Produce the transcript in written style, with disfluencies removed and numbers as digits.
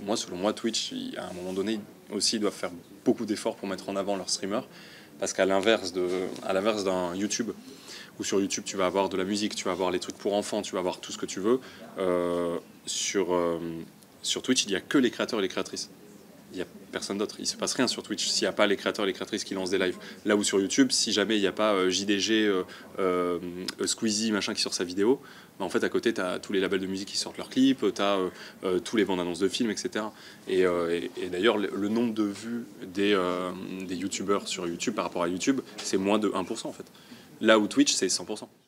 moi, selon moi, Twitch, à un moment donné, aussi, ils doivent faire beaucoup d'efforts pour mettre en avant leurs streamers. Parce qu'à l'inverse d'un YouTube, où sur YouTube, tu vas avoir de la musique, tu vas avoir les trucs pour enfants, tu vas avoir tout ce que tu veux, sur Twitch, il n'y a que les créateurs et les créatrices. Il n'y a personne d'autre. Il ne se passe rien sur Twitch s'il n'y a pas les créateurs et les créatrices qui lancent des lives. Là où sur YouTube, si jamais il n'y a pas JDG, Squeezie, machin qui sort sa vidéo, bah en fait à côté, tu as tous les labels de musique qui sortent leurs clips, tu as tous les bandes annonces de films, etc. Et d'ailleurs, le nombre de vues des YouTubeurs sur YouTube par rapport à YouTube, c'est moins de 1% en fait. Là où Twitch, c'est 100%.